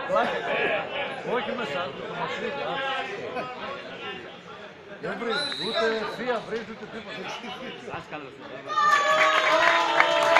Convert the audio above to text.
Όχι μέσα, το μασίδι. Δεν βρίζει, ούτε θεία βρίζει, ούτε τίποτα.